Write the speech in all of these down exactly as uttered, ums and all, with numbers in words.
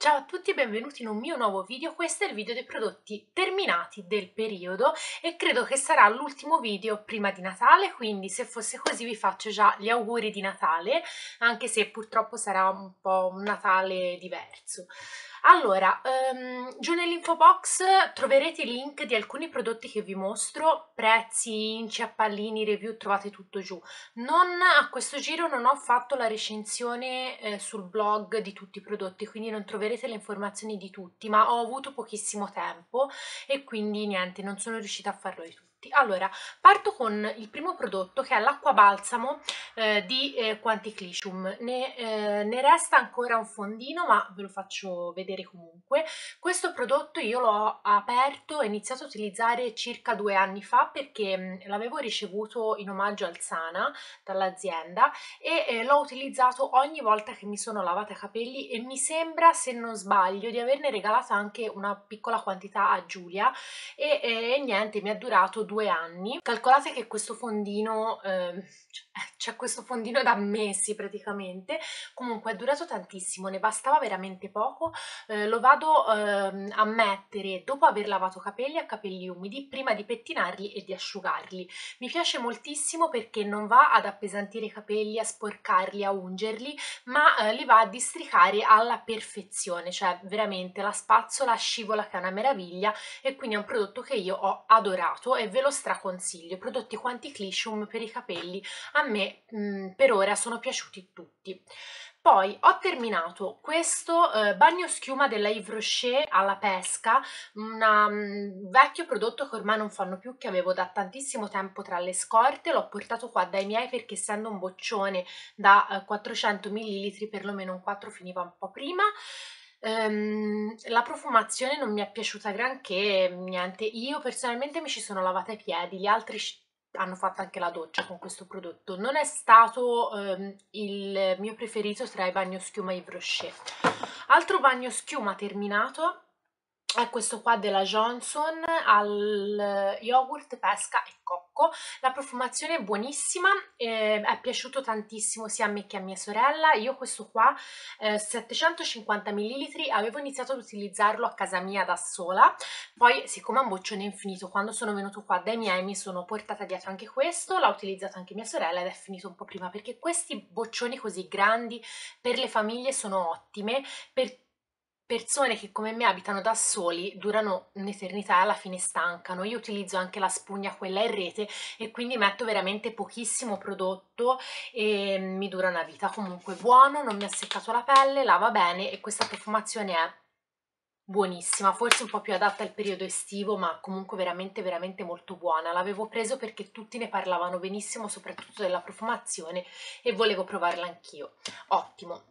Ciao a tutti e benvenuti in un mio nuovo video. Questo è il video dei prodotti terminati del periodo e credo che sarà l'ultimo video prima di Natale, quindi se fosse così vi faccio già gli auguri di Natale, anche se purtroppo sarà un po' un Natale diverso. Allora, um, giù nell'info box troverete i link di alcuni prodotti che vi mostro, prezzi, inci, appallini, review, trovate tutto giù. Non, a questo giro non ho fatto la recensione eh, sul blog di tutti i prodotti, quindi non troverete le informazioni di tutti, ma ho avuto pochissimo tempo e quindi niente, non sono riuscita a farlo di tutti. Allora, parto con il primo prodotto che è l'acqua balsamo eh, di eh, Quanticlicium. Ne, eh, ne resta ancora un fondino, ma ve lo faccio vedere comunque. Questo prodotto io l'ho aperto e iniziato a utilizzare circa due anni fa perché l'avevo ricevuto in omaggio al Sana dall'azienda e eh, l'ho utilizzato ogni volta che mi sono lavata i capelli e mi sembra, se non sbaglio, di averne regalata anche una piccola quantità a Giulia e, e niente, mi è durato due anni. Calcolate che questo fondino, eh, c'è questo fondino da mesi praticamente, comunque è durato tantissimo, ne bastava veramente poco, eh, lo vado eh, a mettere dopo aver lavato capelli a capelli umidi prima di pettinarli e di asciugarli. Mi piace moltissimo perché non va ad appesantire i capelli, a sporcarli, a ungerli, ma eh, li va a districare alla perfezione, cioè veramente la spazzola scivola che è una meraviglia e quindi è un prodotto che io ho adorato e ve lo straconsiglio. Prodotti Quanticlicium per i capelli a me mh, per ora sono piaciuti tutti. Poi ho terminato questo eh, bagno schiuma della Yves Rocher alla pesca, un vecchio prodotto che ormai non fanno più, che avevo da tantissimo tempo tra le scorte. L'ho portato qua dai miei perché essendo un boccione da eh, quattrocento millilitri, perlomeno un quattro finiva un po' prima. Um, la profumazione non mi è piaciuta granché, niente, io personalmente mi ci sono lavata i piedi, gli altri hanno fatto anche la doccia con questo prodotto. Non è stato um, il mio preferito tra i bagnoschiuma Yves Rocher. Altro bagnoschiuma terminato è questo qua della Johnson al yogurt, pesca e cocco. La profumazione è buonissima, eh, è piaciuto tantissimo sia a me che a mia sorella. Io questo qua, eh, settecentocinquanta millilitri, avevo iniziato ad utilizzarlo a casa mia da sola, poi siccome è un boccione infinito, quando sono venuto qua dai miei mi sono portata dietro anche questo, l'ha utilizzato anche mia sorella ed è finito un po' prima, perché questi boccioni così grandi per le famiglie sono ottime, per persone che come me abitano da soli durano un'eternità e alla fine stancano. Io utilizzo anche la spugna quella in rete e quindi metto veramente pochissimo prodotto e mi dura una vita. Comunque buono, non mi ha seccato la pelle, lava bene e questa profumazione è buonissima, forse un po' più adatta al periodo estivo, ma comunque veramente veramente molto buona. L'avevo preso perché tutti ne parlavano benissimo, soprattutto della profumazione, e volevo provarla anch'io. Ottimo.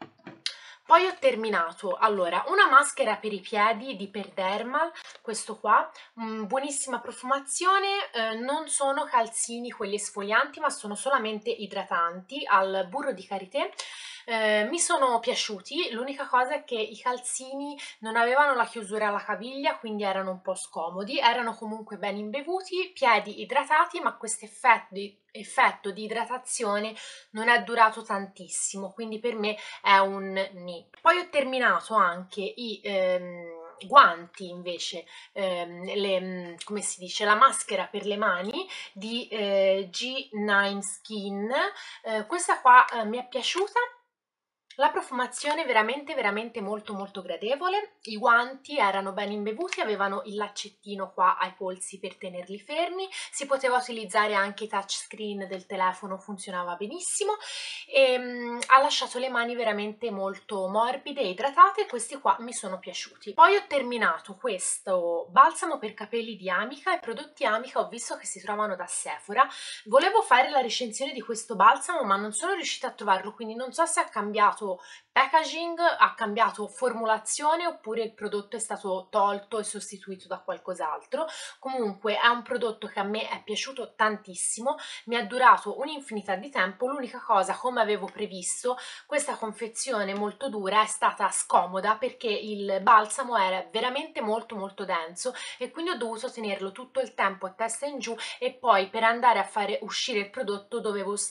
Poi ho terminato, allora, una maschera per i piedi di Perdermal, questo qua, mh, buonissima profumazione, eh, non sono calzini quelli esfolianti, ma sono solamente idratanti al burro di karité. Eh, mi sono piaciuti, l'unica cosa è che i calzini non avevano la chiusura alla caviglia, quindi erano un po' scomodi, erano comunque ben imbevuti, piedi idratati, ma questo effetto di, effetto di idratazione non è durato tantissimo, quindi per me è un ni. Poi ho terminato anche i ehm, guanti invece, ehm, le, come si dice, la maschera per le mani di eh, G nove Skin. Eh, questa qua eh, mi è piaciuta. La profumazione è veramente veramente molto molto gradevole, i guanti erano ben imbevuti, avevano il laccettino qua ai polsi per tenerli fermi, si poteva utilizzare anche i touchscreen del telefono, funzionava benissimo e um, ha lasciato le mani veramente molto morbide e idratate, questi qua mi sono piaciuti. Poi ho terminato questo balsamo per capelli di Amica, e prodotti Amica ho visto che si trovano da Sephora. Volevo fare la recensione di questo balsamo ma non sono riuscita a trovarlo, quindi non so se ha cambiato packaging, ha cambiato formulazione oppure il prodotto è stato tolto e sostituito da qualcos'altro. Comunque è un prodotto che a me è piaciuto tantissimo, mi è durato un'infinità di tempo. L'unica cosa, come avevo previsto, questa confezione molto dura è stata scomoda perché il balsamo era veramente molto molto denso e quindi ho dovuto tenerlo tutto il tempo a testa in giù e poi per andare a fare uscire il prodotto dovevo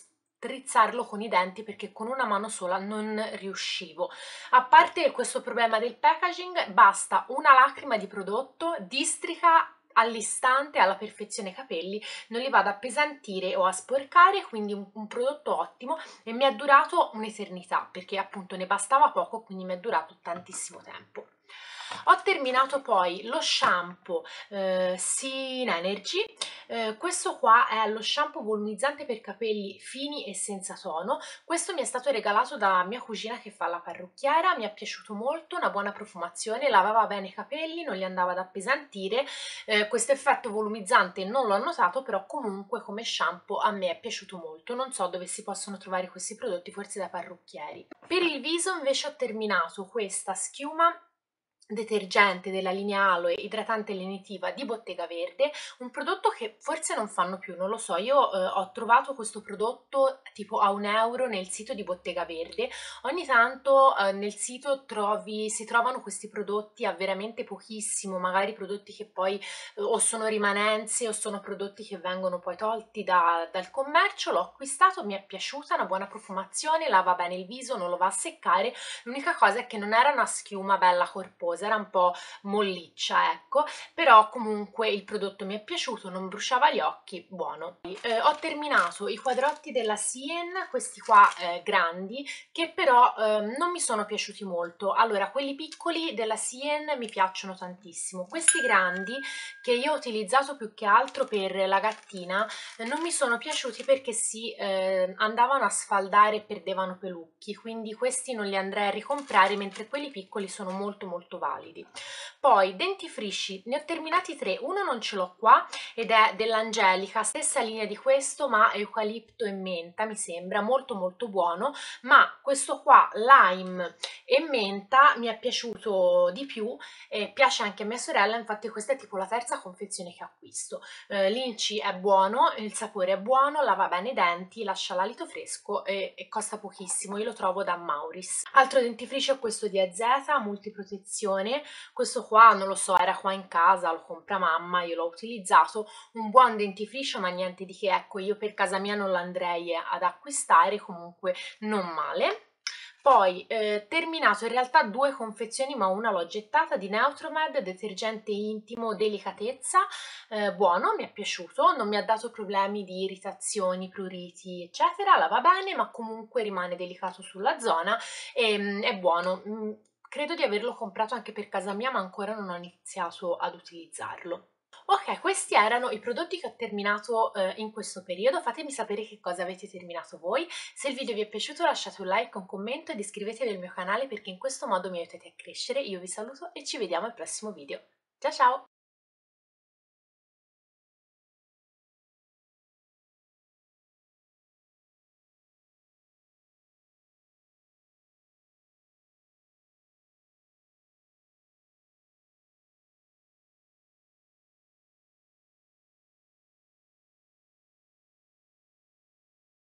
strizzarlo con i denti perché con una mano sola non riuscivo. A parte questo problema del packaging, basta una lacrima di prodotto, districa all'istante alla perfezione i capelli, non li vado a appesantire o a sporcare, quindi un, un prodotto ottimo, e mi è durato un'eternità perché appunto ne bastava poco, quindi mi è durato tantissimo tempo. Ho terminato poi lo shampoo eh, Sin Energy. Eh, questo qua è lo shampoo volumizzante per capelli fini e senza tono. Questo mi è stato regalato da mia cugina che fa la parrucchiera, mi è piaciuto molto, una buona profumazione, lavava bene i capelli, non li andava ad appesantire. Eh, questo effetto volumizzante non l'ho notato, però comunque come shampoo a me è piaciuto molto. Non so dove si possono trovare questi prodotti, forse da parrucchieri. Per il viso invece ho terminato questa schiuma detergente della linea Aloe idratante lenitiva di Bottega Verde, un prodotto che forse non fanno più, non lo so. Io eh, ho trovato questo prodotto tipo a un euro nel sito di Bottega Verde. Ogni tanto eh, nel sito trovi, si trovano questi prodotti a veramente pochissimo, magari prodotti che poi eh, o sono rimanenze o sono prodotti che vengono poi tolti da, dal commercio. L'ho acquistato, mi è piaciuta, una buona profumazione, lava bene il viso, non lo va a seccare. L'unica cosa è che non era una schiuma bella corposa, era un po' molliccia, ecco, però comunque il prodotto mi è piaciuto, non bruciava gli occhi, buono. Eh, ho terminato i quadrotti della Sien, questi qua eh, grandi, che però eh, non mi sono piaciuti molto. Allora, quelli piccoli della Sien mi piacciono tantissimo, questi grandi che io ho utilizzato più che altro per la gattina eh, non mi sono piaciuti perché si eh, andavano a sfaldare e perdevano pelucchi, quindi questi non li andrei a ricomprare, mentre quelli piccoli sono molto molto validi. Poi dentifrici, ne ho terminati tre, uno non ce l'ho qua ed è dell'Angelica, stessa linea di questo ma eucalipto e menta, mi sembra molto molto buono, ma questo qua lime e menta mi è piaciuto di più e piace anche a mia sorella, infatti questa è tipo la terza confezione che acquisto. Eh, l'inci è buono, il sapore è buono, lava bene i denti, lascia l'alito fresco e, e costa pochissimo, io lo trovo da Mauris. Altro dentifricio è questo di Azeta, multiprotezione, questo qua non lo so, era qua in casa, lo compra mamma, io l'ho utilizzato, un buon dentifricio ma niente di che, ecco, io per casa mia non l'andrei ad acquistare, comunque non male. Poi eh, terminato in realtà due confezioni, ma una l'ho gettata, di Neutromed, detergente intimo delicatezza, eh, buono, mi è piaciuto, non mi ha dato problemi di irritazioni, pruriti eccetera, lava bene ma comunque rimane delicato sulla zona e mm, è buono. Mm, credo di averlo comprato anche per casa mia ma ancora non ho iniziato ad utilizzarlo. Ok, questi erano i prodotti che ho terminato eh, in questo periodo. Fatemi sapere che cosa avete terminato voi. Se il video vi è piaciuto lasciate un like, un commento ed iscrivetevi al mio canale perché in questo modo mi aiutate a crescere. Io vi saluto e ci vediamo al prossimo video. Ciao ciao!